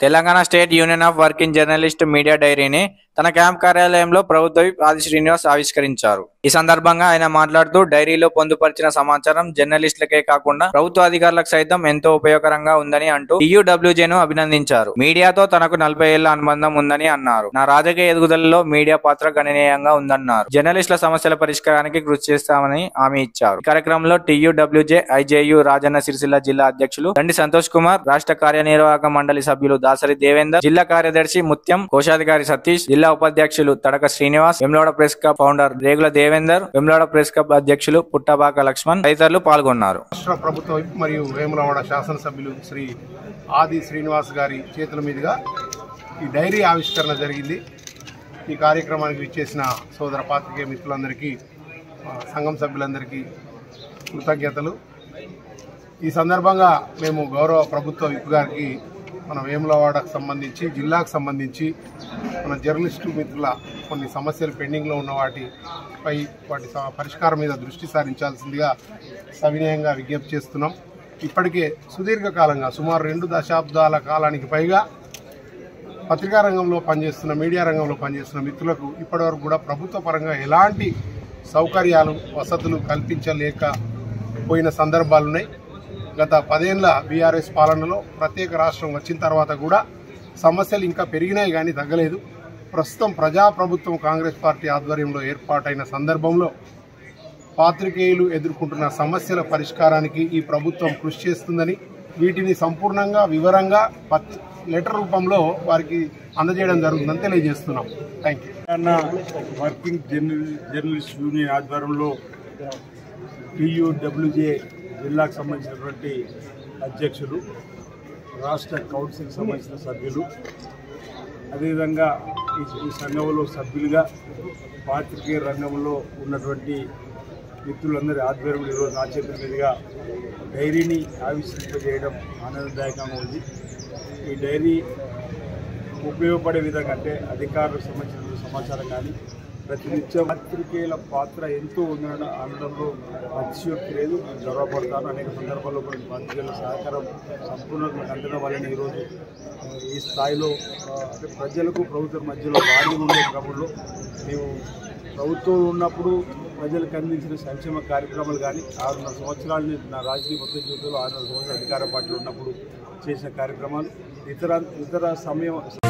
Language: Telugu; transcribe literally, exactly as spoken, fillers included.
Telangana state union of working journalist media డైరీని తన క్యాంప్ కార్యాలయంలో ప్రభుత్వ విప్ ఆది శ్రీనివాస్ ఆవిష్కరించారు. ఈ సందర్భంగా ఆయన మాట్లాడుతూ డైరీలో పొందుపరిచిన సమాచారం జర్నలిస్టులకే కాకుండా ప్రభుత్వ అధికారులకు సైతం ఎంతో ఉపయోగకరంగా ఉందని అంటూ టీయూడబ్ల్యూజేను అభినందించారు. మీడియాతో తనకు నలభై ఏళ్ల అనుబంధం ఉందని అన్నారు. నా రాజకీయ ఎదుగుదలలో మీడియా పాత్ర గణనీయంగా ఉందన్నారు. జర్నలిస్టుల సమస్యల పరిష్కారానికి కృషి చేస్తామని హామీ ఇచ్చారు. ఈ కార్యక్రమంలో టీయూడబ్ల్యూజే ఐజేయు రాజన్న సిరిసిల్ల జిల్లా అధ్యక్షులు దండి సంతోష్ కుమార్, రాష్ట్ర కార్యనిర్వాహక మండలి సభ్యులు దాసరి దేవేందర్, జిల్లా కార్యదర్శి ముత్యం, కోశాధికారి సతీష్, జిల్లా ఉపాధ్యక్షులు Tadaka Srinivas, Vemulawada press club founder Regula Devender, Vemulawada press club అధ్యక్షులు పుట్టబాక లక్ష్మణ్ తదితరులు పాల్గొన్నారు. రాష్ట్ర ప్రభుత్వ మరియు వేములవాడ శాసనసభ్యులు శ్రీ ఆది శ్రీనివాస్ గారి చేతుల మీదుగా ఈ డైరీ ఆవిష్కరణ జరిగింది. ఈ కార్యక్రమానికి విచ్చేసిన సోదర పాత్రికేయ మిత్రులందరికీ, సంఘం సభ్యులందరికీ కృతజ్ఞతలు. ఈ సందర్భంగా మేము గౌరవ ప్రభుత్వ విప్ గారికి మన వేములవాడకు సంబంధించి, జిల్లాకు సంబంధించి మన జర్నలిస్టు మిత్రుల కొన్ని సమస్యలు పెండింగ్లో ఉన్న వాటిపై వాటి పరిష్కారం మీద దృష్టి సారించాల్సిందిగా సవినయంగా విజ్ఞప్తి చేస్తున్నాం. ఇప్పటికే సుదీర్ఘకాలంగా సుమారు రెండు దశాబ్దాల కాలానికి పైగా పత్రికా రంగంలో పనిచేస్తున్న, మీడియా రంగంలో పనిచేస్తున్న మిత్రులకు ఇప్పటివరకు కూడా ప్రభుత్వ పరంగా ఎలాంటి సౌకర్యాలు, వసతులు కల్పించలేకపోయిన సందర్భాలున్నాయి. గత పదేళ్ల బీఆర్ఎస్ పాలనలో ప్రత్యేక రాష్ట్రం వచ్చిన తర్వాత కూడా సమస్యలు ఇంకా పెరిగినాయి కానీ తగ్గలేదు. ప్రస్తుతం ప్రజాప్రభుత్వం కాంగ్రెస్ పార్టీ ఆధ్వర్యంలో ఏర్పాటైన సందర్భంలో పాత్రికేయులు ఎదుర్కొంటున్న సమస్యల పరిష్కారానికి ఈ ప్రభుత్వం కృషి చేస్తుందని, వీటిని సంపూర్ణంగా వివరంగా లెటర్ రూపంలో వారికి అందజేయడం జరుగుతుందని తెలియజేస్తున్నాం. Thank you. Working journalist union ఆధ్వర్యంలో టీయూడబ్ల్యూజే జిల్లాకు సంబంధించినటువంటి అధ్యక్షులు, రాష్ట్ర కౌన్సిల్కి సంబంధించిన సభ్యులు, అదేవిధంగా ఈ సంఘంలో సభ్యులుగా పాత్రికేయ రంగంలో ఉన్నటువంటి మిత్రులందరి ఆధ్వర్యంలో ఈరోజు నా చేతుల మీదుగా డైరీని ఆవిష్కరింపజేయడం ఆనందదాయకంగా ఉంది. ఈ డైరీ ఉపయోగపడే విధంగా అంటే అధికారులకు సంబంధించిన సమాచారం కానీ ప్రతినిత్యం పాత్రికేయుల పాత్ర ఎంతో ఉందన్న అనడంలో అతిశయోక్తి లేదు. నేను గర్వపడతాను. అనేక సందర్భాల్లో కొన్ని పాత్రికేయుల సహకారం సంపూర్ణంగా అందడం వలన ఈరోజు ఈ స్థాయిలో అంటే ప్రజలకు ప్రభుత్వం మధ్యలో వాడి ఉండే క్రమంలో మేము ప్రభుత్వం ఉన్నప్పుడు ప్రజలకు అందించిన సంక్షేమ కార్యక్రమాలు కానీ ఆరున్నర సంవత్సరాలని నా రాజకీయ మొత్తం జీవితంలో ఆరున్నర సంవత్సరాలు అధికార పార్టీలో ఉన్నప్పుడు చేసిన కార్యక్రమాలు, ఇతర ఇతర సమయం